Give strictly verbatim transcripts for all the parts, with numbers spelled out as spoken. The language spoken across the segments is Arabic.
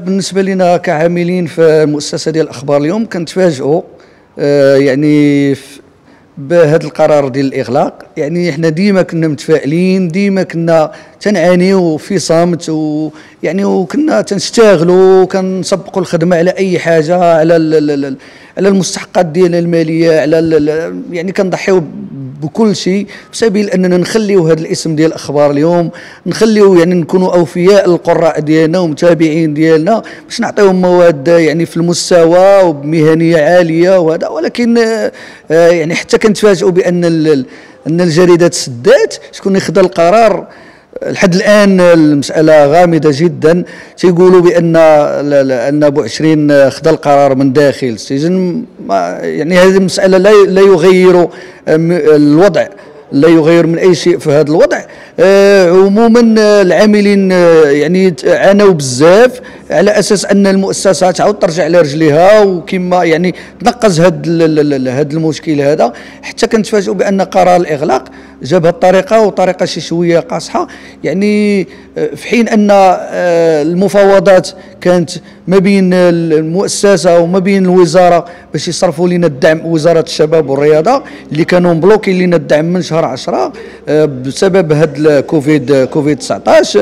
بالنسبه لنا كعاملين في المؤسسه ديال اخبار اليوم كنتفاجئوا آه يعني بهذا القرار ديال الاغلاق. يعني احنا ديما كنا متفائلين، ديما كنا تنعانيو في صمت، ويعني وكنا تنشتغلوا وكنسبقوا الخدمه على اي حاجه، على على المستحقات ديالنا الماليه، على يعني كنضحيو بكل شيء في سبيل اننا نخليو هذا الاسم ديال اخبار اليوم، نخليو يعني نكونوا اوفياء للقراء ديالنا ومتابعين ديالنا باش نعطيهم مواد يعني في المستوى وبمهنيه عاليه وهذا. ولكن يعني حتى كنتفاجئوا بان ان الجريده تسدات. شكون اللي خدا القرار؟ لحد الان المساله غامضه جدا. تيقولوا بان ان بوعشرين خدا القرار من داخل السجن. يعني هذه المساله لا لا يغير الوضع، لا يغير من اي شيء في هذا الوضع. آه عموما العاملين آه يعني عانوا بزاف على اساس ان المؤسسه تعاود ترجع على رجليها، وكما يعني تنقز هذا هذا المشكل هذا. حتى كنتفاجئوا بان قرار الاغلاق جاب بهذه الطريقه، وطريقه شي شويه قاصحه. يعني في حين ان المفاوضات كانت ما بين المؤسسه وما بين الوزاره باش يصرفوا لنا الدعم، وزاره الشباب والرياضه اللي كانوا مبلوكين لنا الدعم من شهر عشرة بسبب هذا كوفيد كوفيد تسعطاش.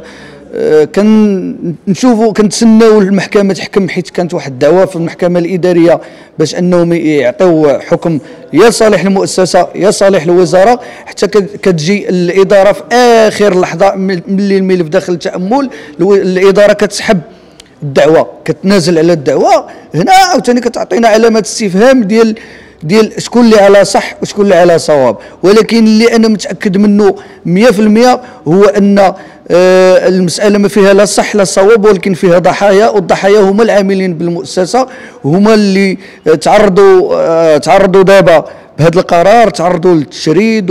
كنشوفوا كنتسناو المحكمه تحكم، حيت كانت واحد الدعوه في المحكمه الاداريه باش انهم يعطيو حكم يا صالح المؤسسه يا صالح الوزاره، حتى كتجي الاداره في اخر لحظه ملي الملف داخل التامل الاداره كتسحب الدعوه، كتنازل على الدعوه. هنا عاوتاني كتعطينا علامه استفهام ديال ديال شكون اللي على صح وشكون اللي على صواب. ولكن اللي انا متاكد منه مئة في المئة هو ان آه المساله ما فيها لا صح لا صواب، ولكن فيها ضحايا، والضحايا هما العاملين بالمؤسسه، هما اللي تعرضوا آه تعرضوا دابا بهذا القرار، تعرضوا للتشريد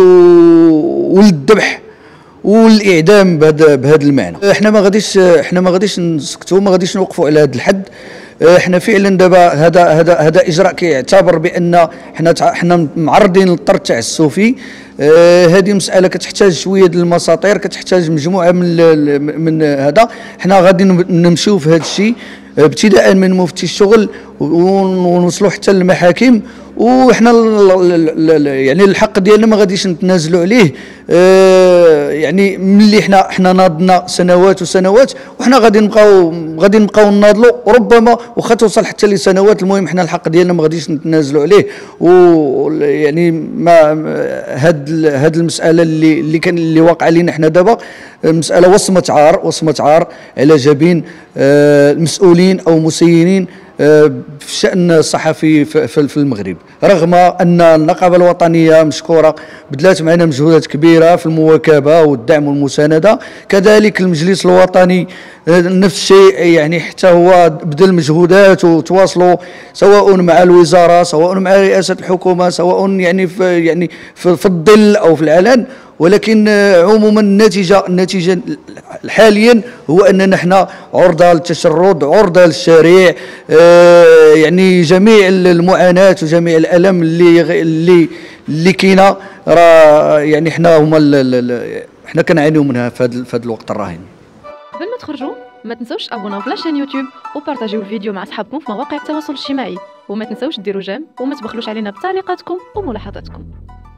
وللذبح والاعدام بهذا بهذا المعنى. احنا ما غاديش احنا ما غاديش نسكتوا، ما غاديش نوقفوا على هذا الحد. احنا فعلا دابا هذا هذا هذا اجراء كيعتبر بان احنا حنا معرضين للطرد التعسفي. اه هذه مساله كتحتاج شويه ديال المساطير، كتحتاج مجموعه من من هذا. حنا غادي نمشيو في هذا الشيء ابتداء من مفتي الشغل ونوصلوا حتى للمحاكم. وحنا يعني الحق ديالنا ما غاديش نتنازلوا عليه. اه يعني ملي حنا حنا ناضنا سنوات وسنوات، وحنا غادي نبقاو غادي نبقاو ناضلوا، وربما واخا توصل حتى لسنوات. المهم حنا الحق ديالنا ما غاديش نتنازلوا عليه. ويعني ما هاد هاد المساله اللي اللي كان اللي واقع لنا حنا دابا مساله وصمه عار، وصمه عار على جبين اه المسؤولين او مسيرين في شأن الصحفي في المغرب. رغم أن النقابة الوطنية مشكورة بذلات معنا مجهودات كبيرة في المواكبة والدعم والمساندة، كذلك المجلس الوطني نفس الشيء، يعني حتى هو بذل مجهودات وتواصلوا سواء مع الوزارة سواء مع رئاسة الحكومة سواء يعني في يعني في, في الظل أو في العلن. ولكن عموما النتيجه النتيجه حاليا هو اننا احنا عرضه للتشرد، عرضه للشارع. اه يعني جميع المعاناه وجميع الالم اللي اللي اللي كاينه راه يعني احنا هما احنا كنعانيو منها في هذا في هذا الوقت الراهن. قبل ما تخرجوا ما تنسوش تابوناو في لاشين يوتيوب وبارطاجيو الفيديو مع اصحابكم في مواقع التواصل الاجتماعي، وما تنسوش ديروا جيم وما تبخلوش علينا بتعليقاتكم وملاحظاتكم.